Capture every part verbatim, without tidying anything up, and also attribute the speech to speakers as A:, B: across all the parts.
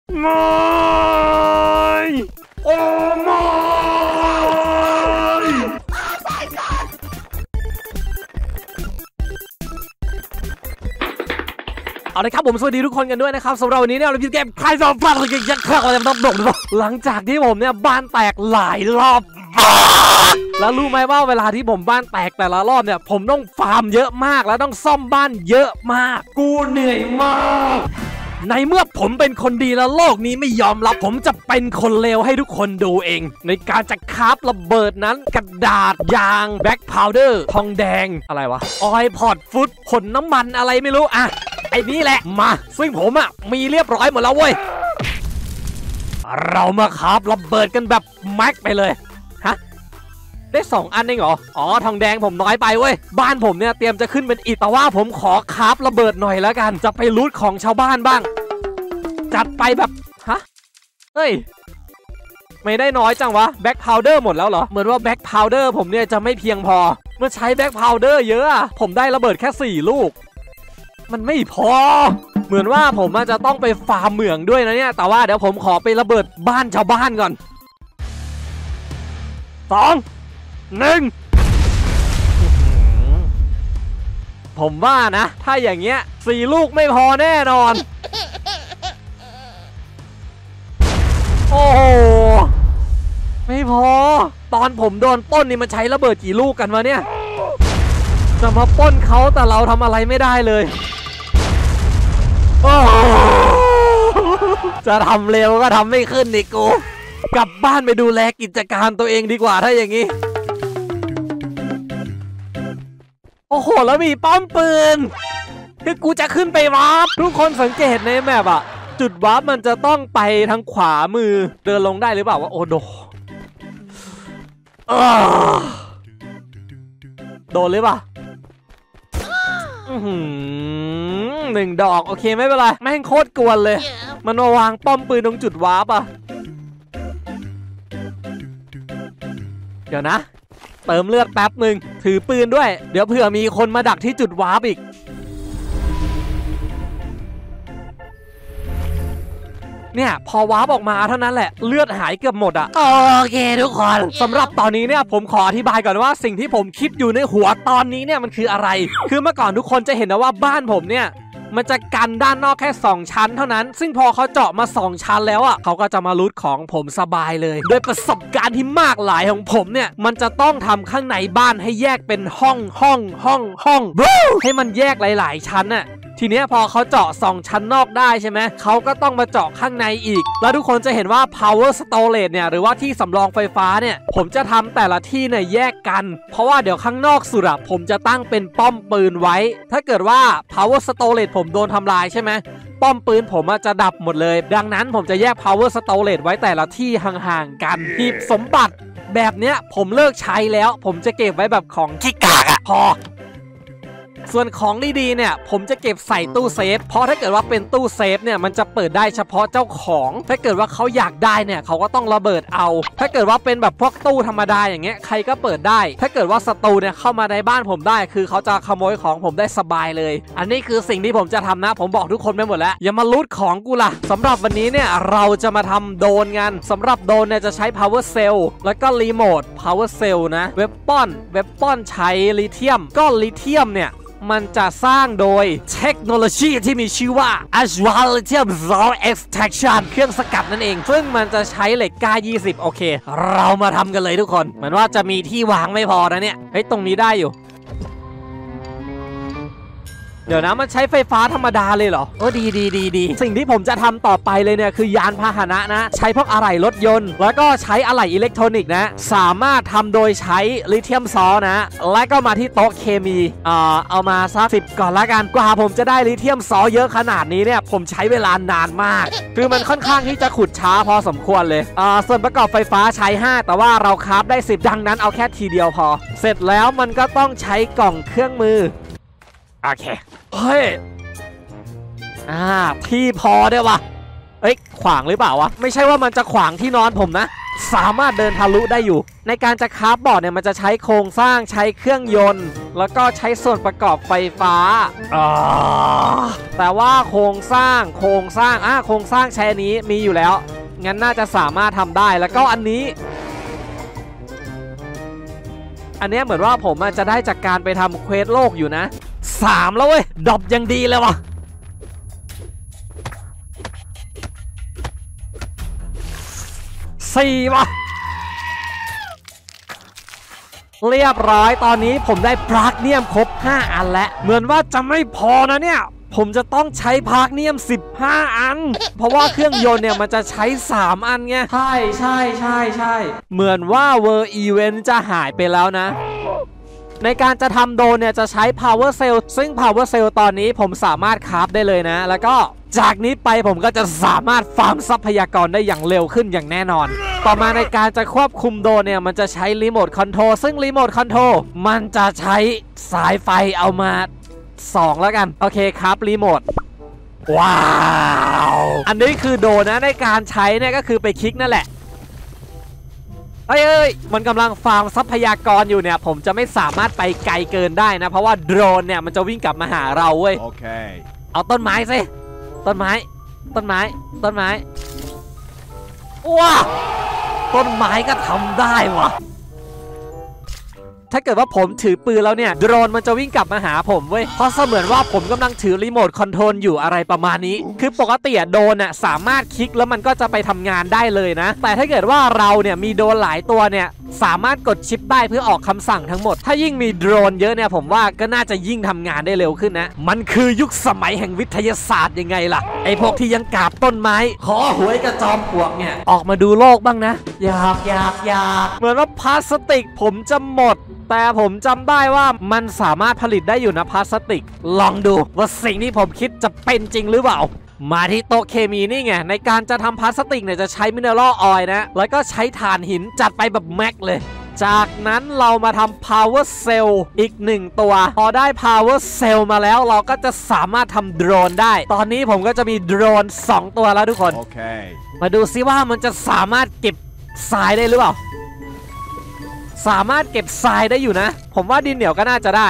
A: ไม่โอ้ไม่เอาเลยครับผมสวัสดีทุกคนกันด้วยนะครับสำหรับวันนี้เนี่ยเราจะเกมใครจะพลาดอะไรยังคลั่งอะไรต้องดกด้วยหลังจากที่ผมเนี่ยบ้านแตกหลายรอบแล้วรู้ไหมว่าเวลาที่ผมบ้านแตกแต่ละรอบเนี่ยผมต้องฟาร์มเยอะมากแล้วต้องซ่อมบ้านเยอะมากกูเหนื่อยมากในเมื่อผมเป็นคนดีแล้วโลกนี้ไม่ยอมรับผมจะเป็นคนเลวให้ทุกคนดูเองในการจะคราฟระเบิดนั้นกระดาษยางแบล็คพาวเดอร์ทองแดงอะไรวะออยล์พอร์ตฟุตผลน้ำมันอะไรไม่รู้อะไอ้นี่แหละมาซึ่งผมอะมีเรียบร้อยหมดแล้วเว้ยเรามาคราฟระเบิดกันแบบแม็กไปเลยฮะได้สองอันเองเหรออ๋อทองแดงผมน้อยไปเว้ยบ้านผมเนี่ยเตรียมจะขึ้นเป็นอิฐแต่ว่าผมขอคราฟระเบิดหน่อยแล้วกันจะไปรูทของชาวบ้านบ้างจัดไปแบบฮะเฮ้ยไม่ได้น้อยจังวะแบ็คพาวเดอร์หมดแล้วเหรอเหมือนว่าแบ็คพาวเดอร์ผมเนี่ยจะไม่เพียงพอเมื่อใช้แบ็คพาวเดอร์เยอะอะผมได้ระเบิดแค่สี่ลูกมันไม่พอเหมือนว่าผมจะต้องไปฟาร์มเหมืองด้วยนะเนี่ยแต่ว่าเดี๋ยวผมขอไประเบิดบ้านชาวบ้านก่อนสองหนึ่งผมว่านะถ้าอย่างเงี้ยสี่ลูกไม่พอแน่นอนโอ้โหไม่พอตอนผมโดนปล้นนี่มันใช้ระเบิดกี่ลูกกันวะเนี่ยจะมาปล้นเขาแต่เราทำอะไรไม่ได้เลยจะทำเร็วก็ทำไม่ขึ้นนี่กูกลับบ้านไปดูแลกิจการตัวเองดีกว่าถ้าอย่างนี้โอ้โหแล้วมีป้อมปืนคือกูจะขึ้นไปวาร์ปทุกคนสังเกตในแมปอะจุดวาร์ปมันจะต้องไปทางขวามือเดินลงได้หรือเปล่าวะโอ้โดโดนหรือเปล่าหนึ่งดอกโอเคไม่เป็นไรแม่งโคตรกวนเลย yeah. มันมาวางป้อมปืนตรงจุดวาร์ปอะเดี๋ยวนะเติมเลือดแป๊บหนึ่งถือปืนด้วยเดี๋ยวเผื่อมีคนมาดักที่จุดวาร์ปอีกเนี่ยพอวาร์ปออกมาเท่านั้นแหละเลือดหายเกือบหมดอะโอเคทุกคนสำหรับตอนนี้เนี่ยผมขออธิบายก่อนว่าสิ่งที่ผมคิดอยู่ในหัวตอนนี้เนี่ยมันคืออะไรคือเมื่อก่อนทุกคนจะเห็นนะว่าบ้านผมเนี่ยมันจะกันด้านนอกแค่สองชั้นเท่านั้นซึ่งพอเขาเจาะมาสองชั้นแล้วอ่ะเขาก็จะมารูทของผมสบายเลยโดยประสบการณ์ที่มากหลายของผมเนี่ยมันจะต้องทำข้างในบ้านให้แยกเป็นห้องห้องห้องห้องให้มันแยกหลายๆชั้นน่ะทีเนี้ยพอเขาเจาะสองชั้นนอกได้ใช่ไหมเขาก็ต้องมาเจาะข้างในอีกแล้วทุกคนจะเห็นว่า power storage เนี่ยหรือว่าที่สำรองไฟฟ้าเนี่ยผมจะทำแต่ละที่เนี่ยแยกกันเพราะว่าเดี๋ยวข้างนอกสุดอะผมจะตั้งเป็นป้อมปืนไว้ถ้าเกิดว่า power storage ผมโดนทำลายใช่ไหมป้อมปืนผมจะดับหมดเลยดังนั้นผมจะแยก power storage ไว้แต่ละที่ห่างๆกันหีบสมบัติแบบเนี้ยผมเลิกใช้แล้วผมจะเก็บไว้แบบของที่กากอะพอส่วนของดีๆเนี่ยผมจะเก็บใส่ตู้เซฟเพราะถ้าเกิดว่าเป็นตู้เซฟเนี่ยมันจะเปิดได้เฉพาะเจ้าของถ้าเกิดว่าเขาอยากได้เนี่ยเขาก็ต้องระเบิดเอาถ้าเกิดว่าเป็นแบบพวกตู้ธรรมดาอย่างเงี้ยใครก็เปิดได้ถ้าเกิดว่าศัตรูเนี่ยเข้ามาในบ้านผมได้คือเขาจะขโมยของผมได้สบายเลยอันนี้คือสิ่งที่ผมจะทำนะผมบอกทุกคนไปหมดแล้วอย่ามาลูดของกูล่ะสำหรับวันนี้เนี่ยเราจะมาทำโดรนกันสำหรับโดรนเนี่ยจะใช้ power cell แล้วก็รีโมท power cell นะเวปปอนเวปปอนใช้ลิเธียมก็ลิเธียมเนี่ยมันจะสร้างโดยเทคโนโลยีที่มีชื่อว่า Advanced Lithium Salt Extraction เครื่องสกัดนั่นเองซึ่งมันจะใช้เหล็กก้ายี่สิบโอเคเรามาทำกันเลยทุกคนเหมือนว่าจะมีที่วางไม่พอนะเนี่ยเฮ้ยตรงนี้ได้อยู่เดี๋ยวนะมันใช้ไฟฟ้าธรรมดาเลยเหรอโอ้ดีดีดีดีสิ่งที่ผมจะทำต่อไปเลยเนี่ยคือยานพาหนะนะใช้พวกอะไหล่รถยนต์แล้วก็ใช้อะไหล่อิเล็กทรอนิกส์นะสามารถทำโดยใช้ลิเธียมซอลนะและก็มาที่โต๊ะเคมีเอ่อเอามาสักสิบก่อนละกันกว่าผมจะได้ลิเธียมซอลเยอะขนาดนี้เนี่ยผมใช้เวลานานมากคือมันค่อนข้างที่จะขุดช้าพอสมควรเลยอ่าส่วนประกอบไฟฟ้าใช้ห้าแต่ว่าเราคราฟได้สิบดังนั้นเอาแค่ทีเดียวพอเสร็จแล้วมันก็ต้องใช้กล่องเครื่องมือโอเคเฮ้ยอ่าพี่พอได้วะเอ้ยขวางหรือเปล่าวะไม่ใช่ว่ามันจะขวางที่นอนผมนะสามารถเดินทะลุได้อยู่ในการจะคราฟบอร์ดเนี่ยมันจะใช้โครงสร้างใช้เครื่องยนต์แล้วก็ใช้ส่วนประกอบไฟฟ้าอ่าแต่ว่าโครงสร้างโครงสร้างอ่ะโครงสร้างใช้อันนี้มีอยู่แล้วงั้นน่าจะสามารถทำได้แล้วก็อันนี้อันนี้เหมือนว่าผมจะได้จากการไปทำเควสโลกอยู่นะสามแล้วเว้ยดรอปยังดีเลยวะสี่วะเรียบร้อยตอนนี้ผมได้พาร์คเนียมครบห้าอันแล้วเหมือนว่าจะไม่พอนะเนี่ยผมจะต้องใช้พาร์คเนียมสิบห้าอันเพราะว่าเครื่องยนต์เนี่ยมันจะใช้สามอันไงใช่ใช่ใช่ใช่เหมือนว่าเวอร์อีเวนต์จะหายไปแล้วนะในการจะทำโดรนเนี่ยจะใช้ power cell ซึ่ง power cell ตอนนี้ผมสามารถคราฟได้เลยนะแล้วก็จากนี้ไปผมก็จะสามารถฟาร์มทรัพยากรได้อย่างเร็วขึ้นอย่างแน่นอนต่อมาในการจะควบคุมโดรนเนี่ยมันจะใช้รีโมทคอนโทรลซึ่งรีโมทคอนโทรลมันจะใช้สายไฟเอามาสองแล้วกันโอเคครับรีโมทว้าวอันนี้คือโดรนนะในการใช้เนี่ยก็คือไปคลิกนั่นแหละเอ้ยเอ้ยมันกำลังฟาร์มทรัพยากรอยู่เนี่ยผมจะไม่สามารถไปไกลเกินได้นะเพราะว่าโดรนเนี่ยมันจะวิ่งกลับมาหาเราเว้ย
B: okay.
A: เอาต้นไม้สิต้นไม้ต้นไม้ต้นไม้ว้าต้นไม้ก็ทำได้วะถ้าเกิดว่าผมถือปืนแล้วเนี่ยโดรนมันจะวิ่งกลับมาหาผมเว้ยเพราะเสมือนว่าผมกำลังถือรีโมทคอนโทรลอยู่อะไรประมาณนี้คือปกติโดรนน่ะสามารถคลิกแล้วมันก็จะไปทำงานได้เลยนะแต่ถ้าเกิดว่าเราเนี่ยมีโดรนหลายตัวเนี่ยสามารถกดชิปได้เพื่อออกคำสั่งทั้งหมดถ้ายิ่งมีโดรนเยอะเนี่ยผมว่าก็น่าจะยิ่งทำงานได้เร็วขึ้นนะมันคือยุคสมัยแห่งวิทยาศาสตร์ยังไงล่ะไอพวกที่ยังกราบต้นไม้ขอหวยกระจอมปลวกเนี่ยออกมาดูโลกบ้างนะอยากอยากอยากเหมือนว่าพลาสติกผมจะหมดแต่ผมจำได้ว่ามันสามารถผลิตได้อยู่นะพลาสติกลองดูว่าสิ่งที่ผมคิดจะเป็นจริงหรือเปล่ามาที่โต๊ะเคมีนี่ไงในการจะทำพลาสติกเนี่ยจะใช้มิเนอรัลออยล์นะแล้วก็ใช้ถ่านหินจัดไปแบบแม็กเลยจากนั้นเรามาทำ power cell อีกหนึ่งตัวพอได้ power cell มาแล้วเราก็จะสามารถทำโดรนได้ตอนนี้ผมก็จะมีโดรนสองตัวแล้วทุกคน
B: okay.
A: มาดูซิว่ามันจะสามารถเก็บทรายได้หรือเปล่าสามารถเก็บทรายได้อยู่นะผมว่าดินเหนียวก็น่าจะได้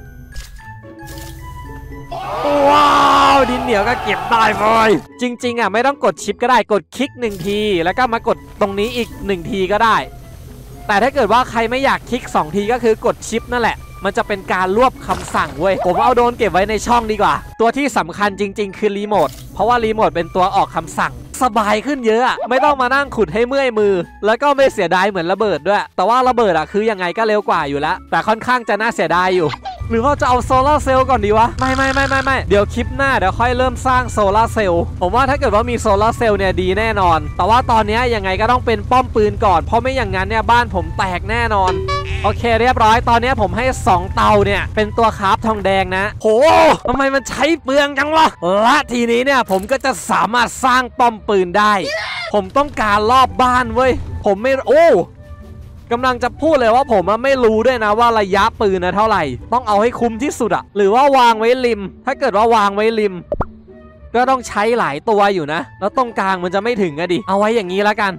A: ว้าวดินเหนียวก็เก็บได้เลยจริงๆอ่ะไม่ต้องกดชิปก็ได้กดคลิกหนึ่งทีแล้วก็มากดตรงนี้อีกหนึ่งทีก็ได้แต่ถ้าเกิดว่าใครไม่อยากคลิกสองทีก็คือกดชิปนั่นแหละมันจะเป็นการรวบคำสั่งเว้ยผมเอาโดรนเก็บไว้ในช่องดีกว่าตัวที่สำคัญจริงๆคือรีโมทเพราะว่ารีโมทเป็นตัวออกคำสั่งสบายขึ้นเยอะอะไม่ต้องมานั่งขุดให้เมื่อยมือแล้วก็ไม่เสียดายเหมือนระเบิดด้วยแต่ว่าระเบิดอะคือยังไงก็เร็วกว่าอยู่แล้วแต่ค่อนข้างจะน่าเสียดายอยู่หรือว่าจะเอาโซลาร์เซลล์ก่อนดีวะไม่ไม่ไม่ไม่ไม่เดี๋ยวคลิปหน้าเดี๋ยวค่อยเริ่มสร้างโซลาร์เซลล์ผมว่าถ้าเกิดว่ามีโซลาร์เซลล์เนี่ยดีแน่นอนแต่ว่าตอนนี้ยังไงก็ต้องเป็นป้อมปืนก่อนเพราะไม่อย่างนั้นเนี่ยบ้านผมแตกแน่นอนโอเคเรียบร้อยตอนนี้ผมให้สองเตาเนี่ยเป็นตัวคราฟทองแดงนะโหทำไมมันใช้เปลืองจังวะและทีนี้เนี่ยผมก็จะสามารถสร้างป้อมปืนได้ผมต้องการรอบบ้านเว้ยผมไม่โอ้กำลังจะพูดเลยว่าผมไม่รู้ด้วยนะว่าระยะปืนนะเท่าไหร่ต้องเอาให้คุ้มที่สุดอะหรือว่าวางไว้ริมถ้าเกิดว่าวางไว้ริมก็ต้องใช้หลายตัวอยู่นะแล้วตรงกลางมันจะไม่ถึงอะดิเอาไว้อย่างนี้แล้วกัน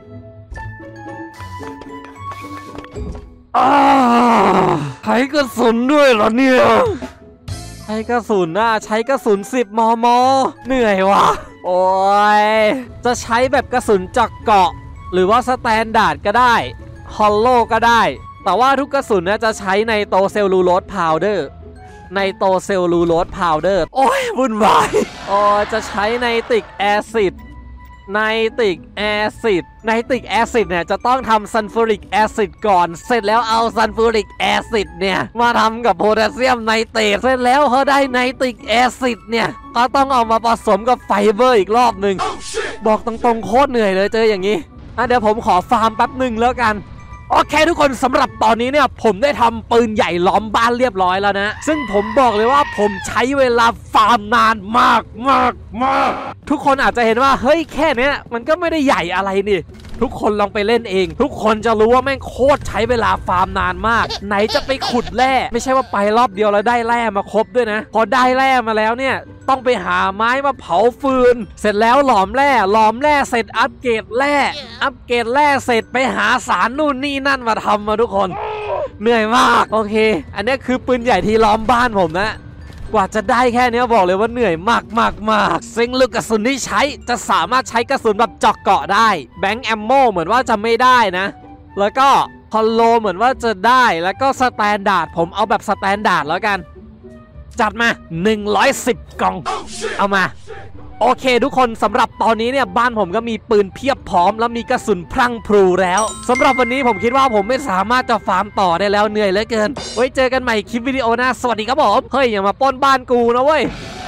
A: ใช้กระสุนด้วยเหรอเนี่ยใช้กระสุนนะใช้กระสุนสิบมมเหนื่อยว่ะโอ้ยจะใช้แบบกระสุนจากเกาะหรือว่าสแตนดาร์ดก็ได้ฮอลโลก็ได้แต่ว่าทุกกระสุนนะจะใช้ในโตเซลลูโลสพาวเดอร์ในโตเซลลูโลสพาวเดอร์โอ้ยวุ่นวายโอ้จะใช้ไนตริกแอซิดไนตริกแอซิดไนตริกแอซิดเนี่ยจะต้องทำซัลฟูริกแอซิดก่อนเสร็จแล้วเอาซัลฟูริกแอซิดเนี่ยมาทำกับโพแทสเซียมไนเตรตเสร็จแล้วพอได้ไนตริกแอซิดเนี่ยก็ต้องเอามาผสมกับไฟเบอร์อีกรอบหนึ่ง oh, บอกตรงๆโคตรเหนื่อยเลยเจออย่างนี้อ่ะเดี๋ยวผมขอฟาร์มแป๊บหนึ่งแล้วกันโอเคทุกคนสำหรับตอนนี้เนี่ยผมได้ทำปืนใหญ่ล้อมบ้านเรียบร้อยแล้วนะซึ่งผมบอกเลยว่าผมใช้เวลาฟาร์มนานมากมากมากทุกคนอาจจะเห็นว่าเฮ้ยแค่นี้มันก็ไม่ได้ใหญ่อะไรนี่ทุกคนลองไปเล่นเองทุกคนจะรู้ว่าแม่งโคตรใช้เวลาฟาร์มนานมากไหนจะไปขุดแร่ไม่ใช่ว่าไปรอบเดียวแล้วได้แร่มาครบด้วยนะพอได้แร่มาแล้วเนี่ยต้องไปหาไม้มาเผาฟืนเสร็จแล้วหลอมแร่หลอมแร่เสร็จอัปเกรดแร่อัปเกรดแร่เสร็จไปหาสารนู่นนี่นั่นมาทำมาทุกคนเหนื่อยมากโอเคอันนี้คือปืนใหญ่ที่ล้อมบ้านผมนะกว่าจะได้แค่นี้บอกเลยว่าเหนื่อยมากมากมากซึ่งลูกกระสุนที่ใช้จะสามารถใช้กระสุนแบบเจาะเกาะได้แบงค์แอมโมเหมือนว่าจะไม่ได้นะแล้วก็คอนโลเหมือนว่าจะได้แล้วก็สแตนดาร์ดผมเอาแบบสแตนดาร์ดแล้วกันจัดมาหนึ่งร้อยสิบกล่องเอามาโอเคทุกคนสำหรับตอนนี้เนี่ยบ้านผมก็มีปืนเพียบพร้อมแล้วมีกระสุนพรั่งพรูแล้วสำหรับวันนี้ผมคิดว่าผมไม่สามารถจะฟาร์มต่อได้แล้วเหนื่อยเหลือเกินไว้เจอกันใหม่คลิปวิดีโอหน้าสวัสดีครับผมเฮ้ยอย่ามาปล้นบ้านกูนะเว้ย